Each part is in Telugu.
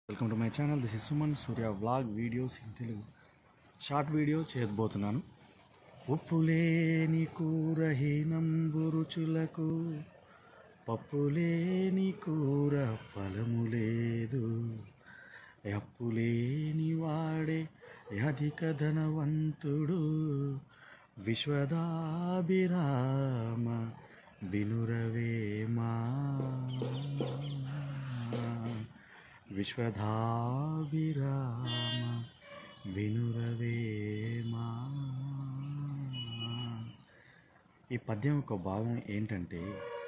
Welcome to my channel. This is Suman Surya vlog videos in Telugu. Short video చేయబోతున్నాను. ఉప్పులేని కూరహీనంబు రుచులకు, పప్పులేని కూర ఫలము లేదు. అప్పులేని వాడే అధిక ధనవంతుడు. విశ్వదాభిరామ వినురవేమా, విశ్వధాభిరామ వినురవేమా. ఈ పద్యం యొక్క భావం ఏంటంటే,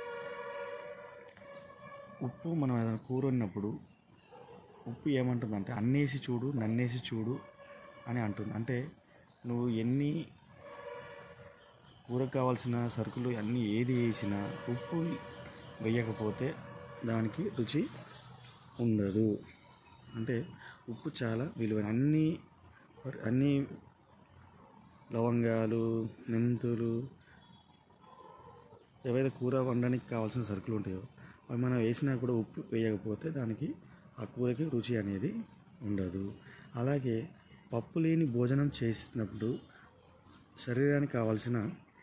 ఉప్పు మనం ఏదైనా కూర ఉన్నప్పుడు ఉప్పు ఏమంటుందంటే, అన్నేసి చూడు నన్నేసి చూడు అని అంటుంది. అంటే నువ్వు ఎన్ని కూరకు కావాల్సిన సరుకులు అన్నీ ఏది వేసినా ఉప్పు వేయకపోతే దానికి రుచి ఉండదు. అంటే ఉప్పు చాలా విలువైన. అన్ని లవంగాలు, మెంతులు, ఏవైతే కూర వండడానికి కావాల్సిన సరుకులు ఉంటాయో అవి మనం వేసినా కూడా ఉప్పు వేయకపోతే దానికి ఆ కూరకి రుచి అనేది ఉండదు. అలాగే పప్పు లేని భోజనం చేసినప్పుడు శరీరానికి కావాల్సిన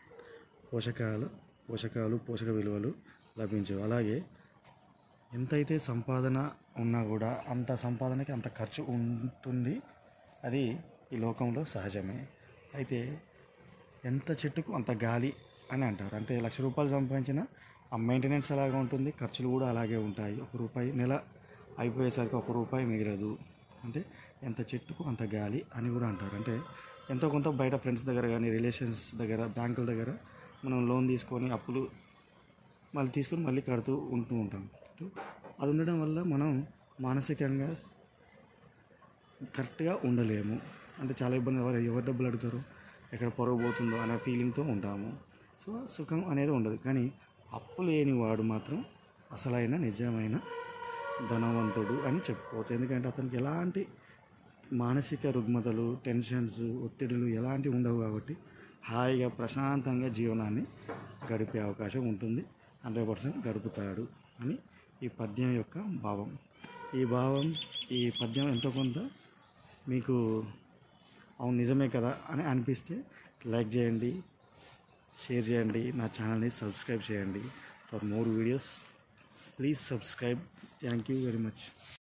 పోషక విలువలు లభించవు. అలాగే ఎంతైతే సంపాదన ఉన్నా కూడా అంత సంపాదనకి అంత ఖర్చు ఉంటుంది. అది ఈ లోకంలో సహజమే. అయితే ఎంత చెట్టుకు అంత గాలి అని అంటారు. అంటే ₹1,00,000 సంపాదించిన ఆ మెయింటెనెన్స్ అలాగే ఉంటుంది, ఖర్చులు కూడా అలాగే ఉంటాయి. ₹1 నెల అయిపోయేసరికి ₹1 మిగలదు. అంటే ఎంత చెట్టుకు అంత గాలి అని కూడా అంటారు. అంటే ఎంతో కొంత బయట ఫ్రెండ్స్ దగ్గర కానీ, రిలేషన్స్ దగ్గర, బ్యాంకుల దగ్గర మనం లోన్ తీసుకొని అప్పులు మళ్ళీ కడుతూ ఉంటాం. అది ఉండడం వల్ల మనం మానసికంగా కరెక్ట్గా ఉండలేము. అంటే చాలా ఇబ్బంది. ఎవరు డబ్బులు అడుగుతారు, ఎక్కడ పొరవ పోతుందో అనే ఫీలింగ్తో ఉంటాము. సో సుఖం అనేది ఉండదు. కానీ అప్పు లేని వాడు మాత్రం అసలైన నిజమైన ధనవంతుడు అని చెప్పుకోవచ్చు. ఎందుకంటే అతనికి ఎలాంటి మానసిక రుగ్మతలు, టెన్షన్స్, ఒత్తిడులు ఎలాంటివి ఉండవు. కాబట్టి హాయిగా ప్రశాంతంగా జీవనాన్ని గడిపే అవకాశం ఉంటుంది. 100% గడుపుతాడు అని ఈ పద్యం యొక్క భావం. ఈ పద్యం ఎంతో కొంత మీకు అవును నిజమే కదా అని అనిపిస్తే లైక్ చేయండి, షేర్ చేయండి, నా ఛానల్ని సబ్స్క్రైబ్ చేయండి. For more videos please subscribe. Thank you very much.